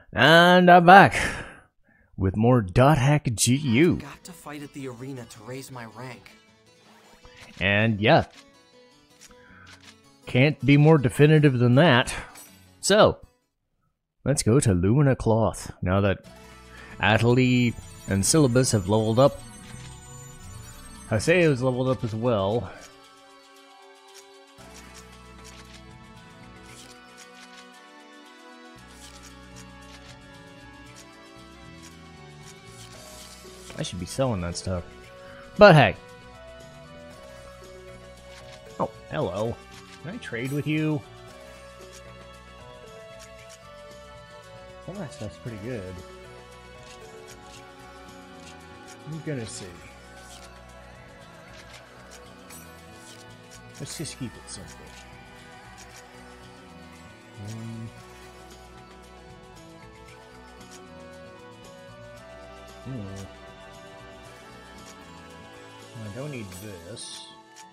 And I'm back with more Dot Hack GU. Got to fight at the arena to raise my rank. And yeah, can't be more definitive than that. So, let's go to Lumina Cloth. Now that Atali and Syllabus have leveled up, Haseo has leveled up as well. I should be selling that stuff. But hey. Oh, hello. Can I trade with you? Some of that stuff's pretty good. I'm gonna see. Let's just keep it simple. I don't need this.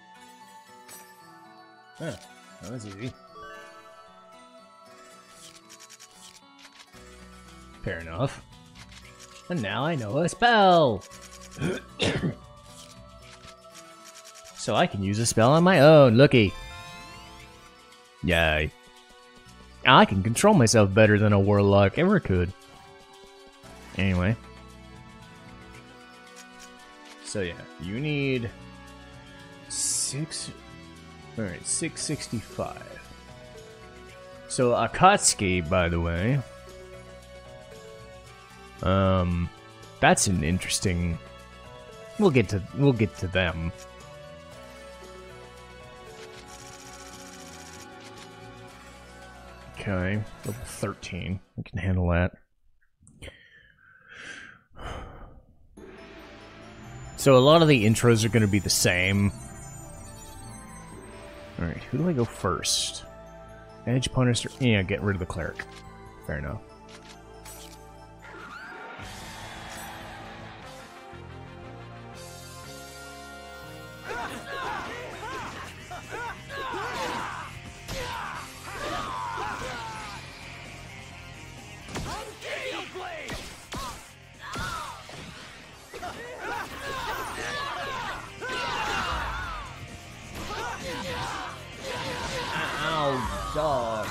Huh, that was easy. Fair enough. And now I know a spell! So I can use a spell on my own, looky! Yay. I can control myself better than a warlock ever could. Anyway. So yeah, you need 665. So Akatsuki, by the way, that's an interesting. We'll get to them. Okay, level 13. We can handle that. So a lot of the intros are going to be the same. Alright, who do I go first? Edge Punisher. Yeah, get rid of the cleric. Fair enough. Dog.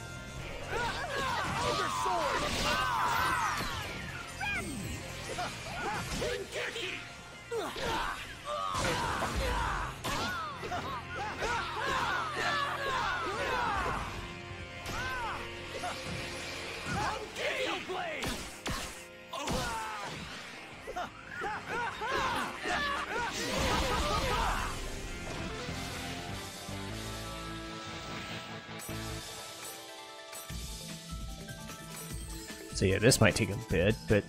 So yeah, this might take a bit, but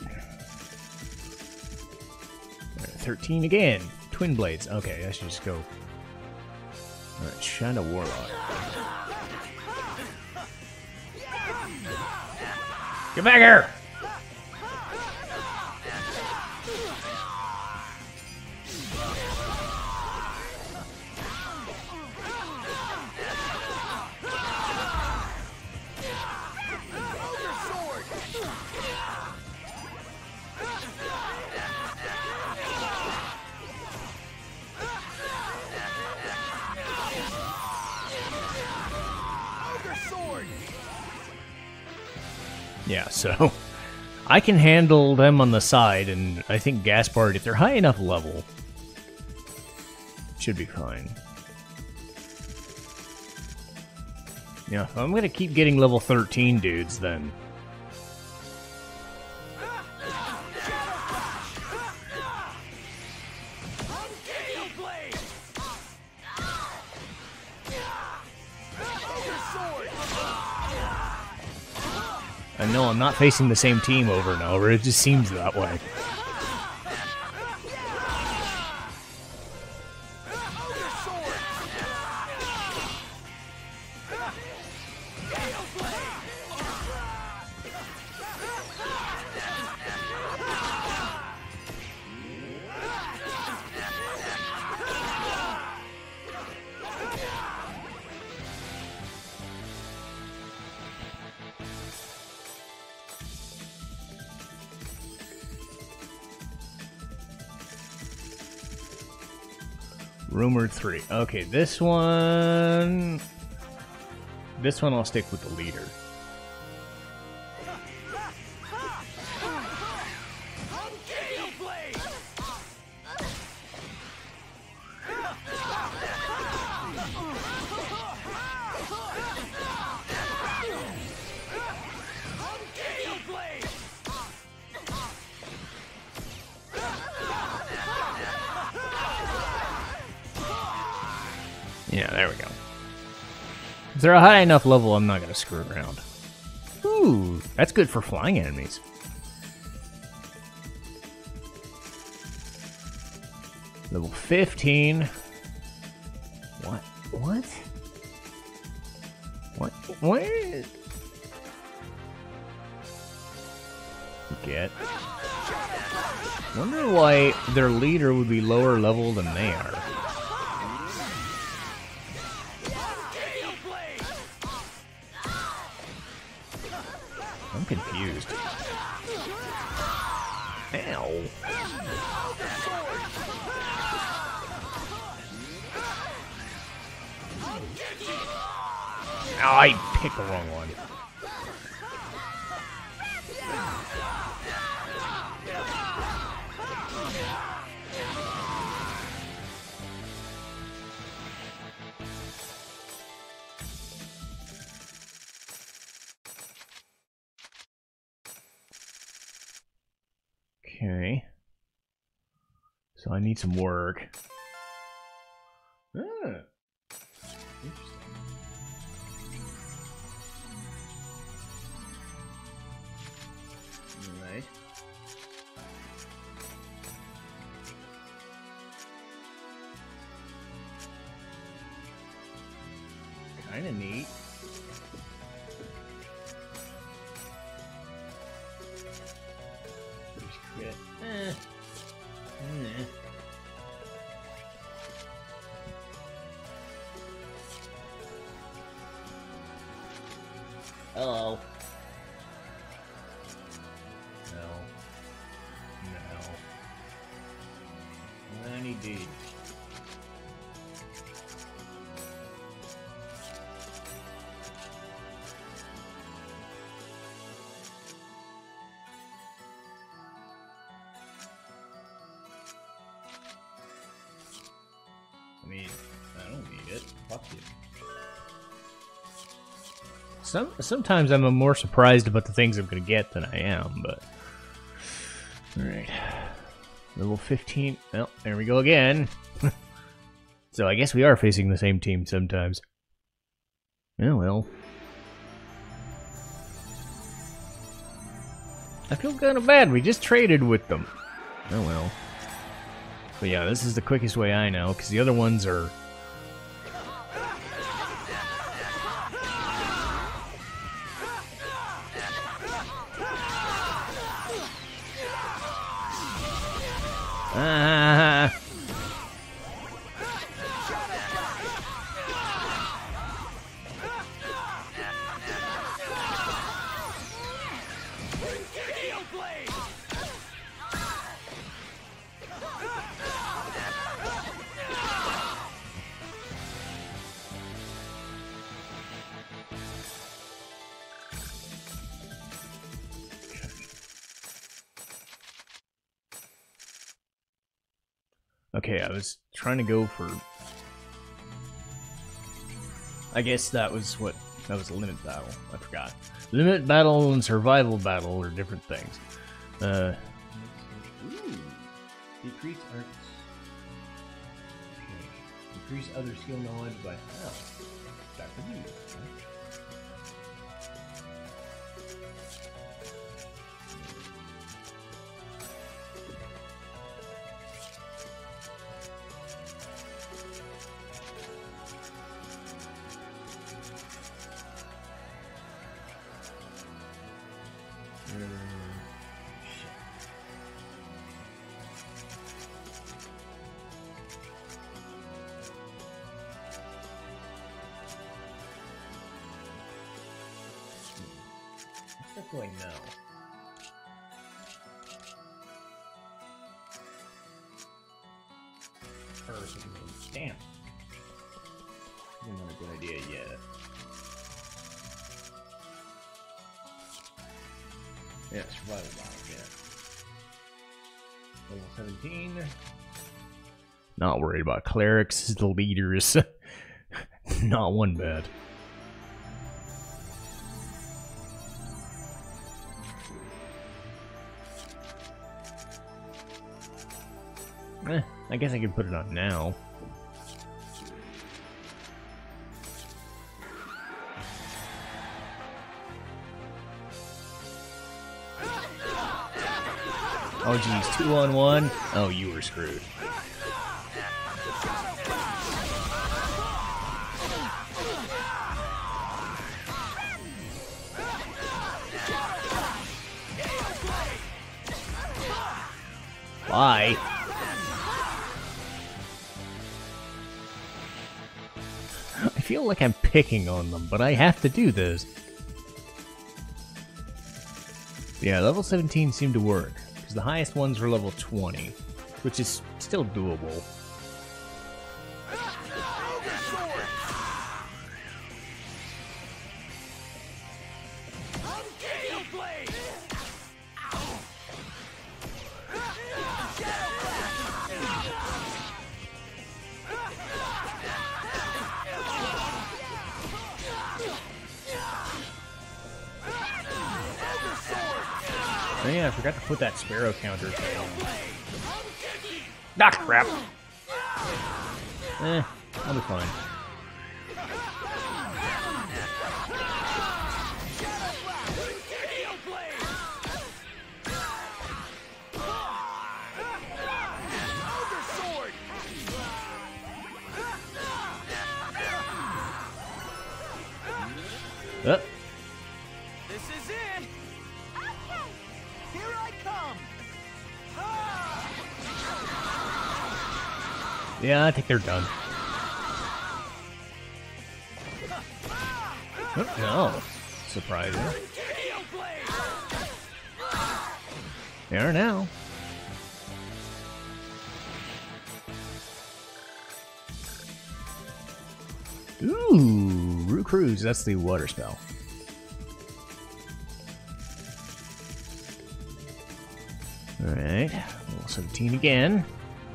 13 again. Twin blades. Okay, I should just go. Alright, Shadow Warlock. Get back here! Yeah, so I can handle them on the side, and I think Gaspard, if they're high enough level, should be fine. Yeah, I'm gonna keep getting level 13 dudes then. I know I'm not facing the same team over and over, it just seems that way. Rumored 3. Okay, this one... This one I'll stick with the leader. Yeah, there we go. If they're a high enough level, I'm not going to screw around. Ooh, that's good for flying enemies. Level 15. What? What? What? What? Forget. Wonder why their leader would be lower level than they are. I'm confused. Ow. Oh, I picked the wrong one. Okay. So I need some work. Ah. Interesting. Alright. Kinda neat. Crit. Hello. No. No. Any deed. I mean, I don't need it. Fuck you. Sometimes I'm more surprised about the things I'm gonna get than I am, but... Alright. Level 15. Well, there we go again. So I guess we are facing the same team sometimes. Oh well. I feel kind of bad. We just traded with them. Oh well. But yeah, this is the quickest way I know, because the other ones are... Ah! Okay, I was trying to go for... I guess that was what... That was a limit battle. I forgot. Limit battle and survival battle are different things. Ooh. Decrease arts. Okay. Increase other skill knowledge by half. That could be used, right? What's that going now? Or something. Damn. Not a good idea yet. Yeah, survival box, yeah. Level 17. Not worried about clerics, the leaders. Not one bit. I guess I could put it on now. Oh geez, 2-on-1? Oh, you were screwed. Bye. I feel like I'm picking on them, but I have to do this. Yeah, level 17 seemed to work, because the highest ones were level 20, which is still doable. Oh yeah, I forgot to put that sparrow counter thing. Ah, crap. I'll be fine. This is it! Okay! Here I come! Yeah, I think they're done. Oh, no. Surprising. They are now. Ooh, Rue Cruise, that's the water spell. Alright, level 17 again.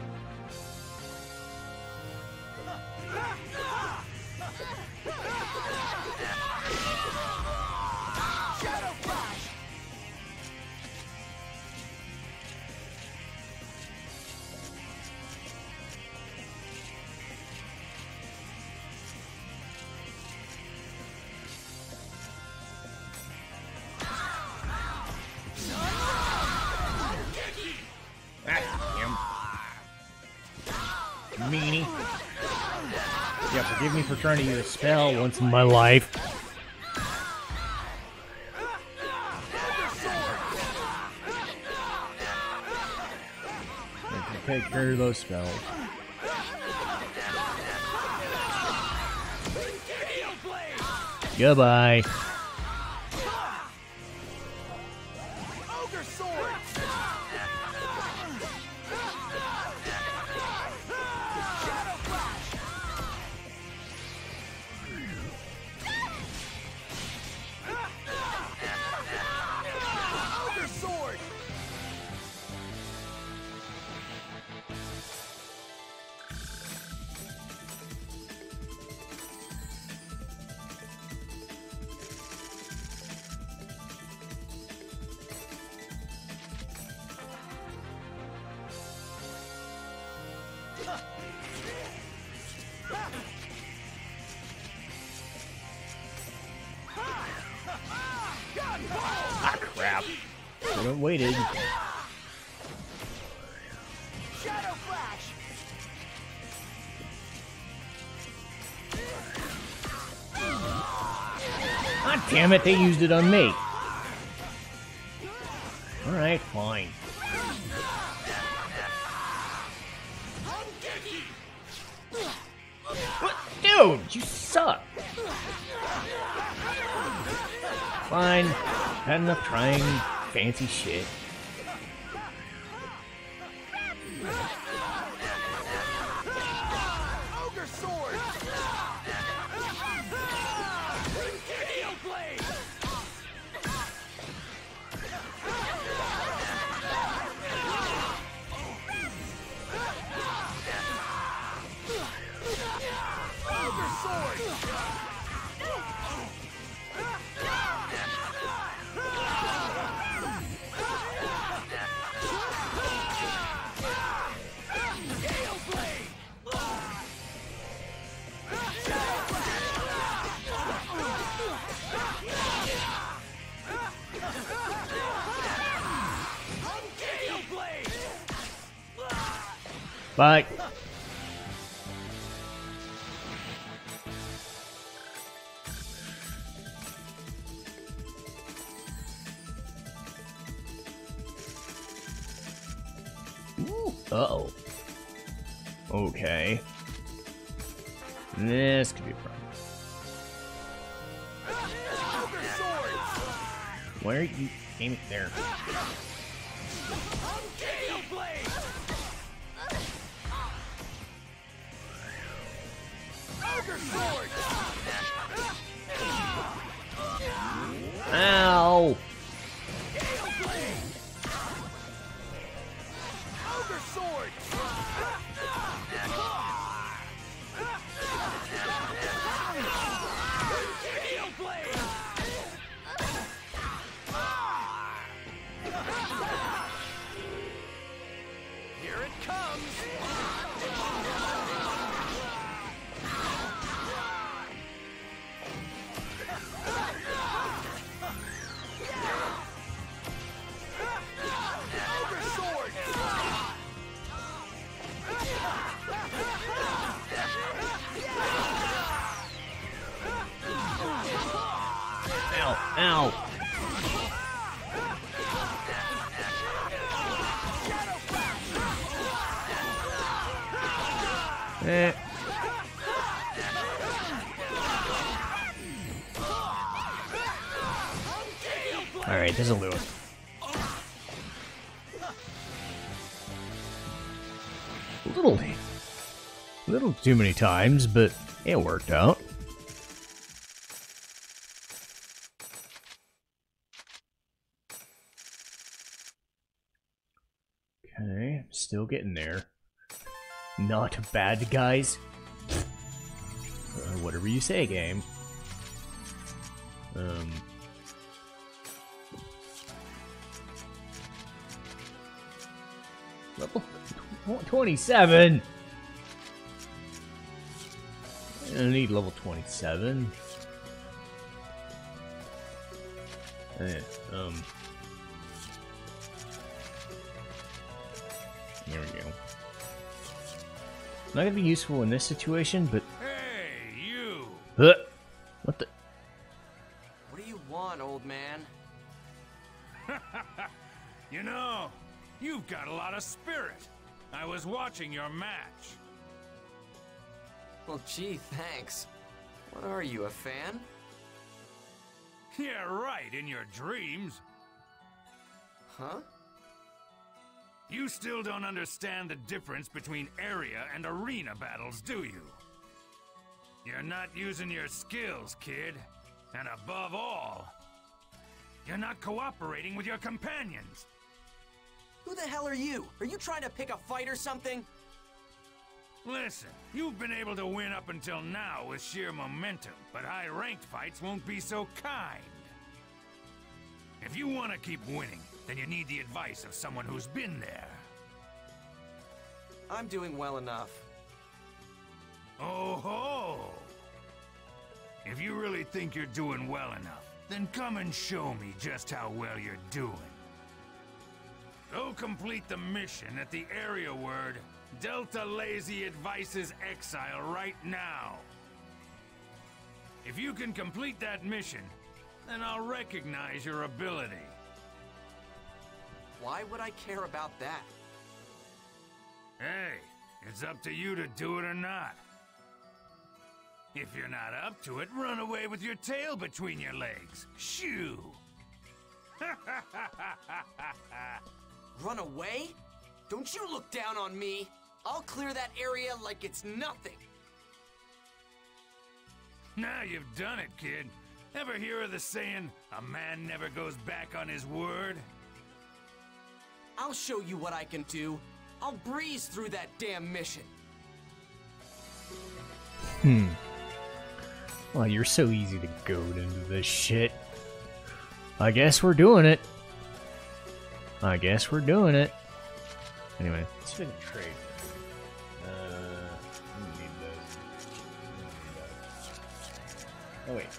Meanie. Yeah, forgive me for trying to use a spell once in my life. I can take care of those spells. Goodbye. Ah, crap. Should have waited. Shadow Flash! God damn it, they used it on me. Alright, fine. What? Dude, you suck. Fine. Had enough trying fancy shit. Bye. Uh-oh. Okay. This could be a problem. Where are you aiming there? Ow! Here it comes. Ow! Ow! Eh. Alright, this'll do it. Little too many times, but it worked out. Okay, still getting there. Not bad, guys. Whatever you say, game. Level 27. I need level 27. There we go. Not gonna be useful in this situation, but Hey, you! What the? What do you want, old man? You know, you've got a lot of spirit. I was watching your match. Well, gee, thanks. What are you, a fan? Yeah, right, in your dreams. Huh? You still don't understand the difference between area and arena battles, do you? You're not using your skills, kid. And above all, you're not cooperating with your companions. Who the hell are you? Are you trying to pick a fight or something? Listen, you've been able to win up until now with sheer momentum, but high-ranked fights won't be so kind. If you want to keep winning, then you need the advice of someone who's been there. I'm doing well enough. Oh ho! If you really think you're doing well enough, then come and show me just how well you're doing. Go complete the mission at the area word Delta Lazy Advices Exile right now. If you can complete that mission, then I'll recognize your ability. Why would I care about that? Hey, it's up to you to do it or not. If you're not up to it, run away with your tail between your legs. Shoo! Run away? Don't you look down on me. I'll clear that area like it's nothing. Now you've done it, kid. Ever hear of the saying, a man never goes back on his word? I'll show you what I can do. I'll breeze through that damn mission. Well, you're so easy to goad into this shit. I guess we're doing it. Anyway, let's fit a trade. We need those. Oh wait.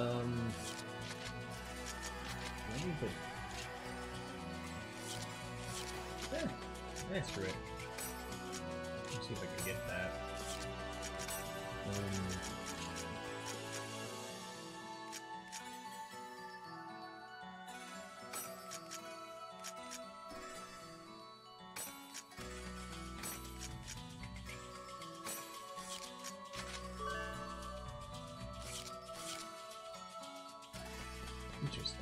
Let me put. That's right. Let's see if I can get that. Interesting.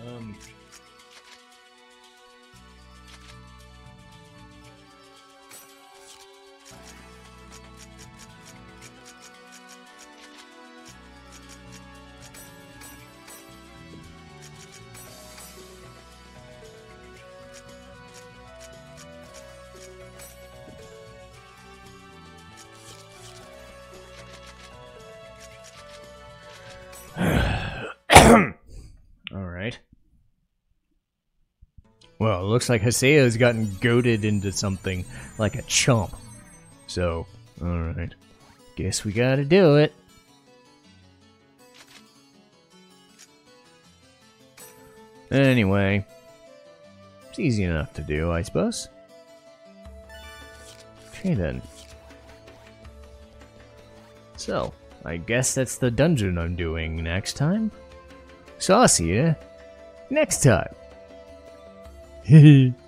Alright. Well, it looks like Hasea's gotten goaded into something like a chump. So, alright. Guess we gotta do it. Anyway. It's easy enough to do, I suppose. Okay then. So, I guess that's the dungeon I'm doing next time. So I'll see you next time. Hehe.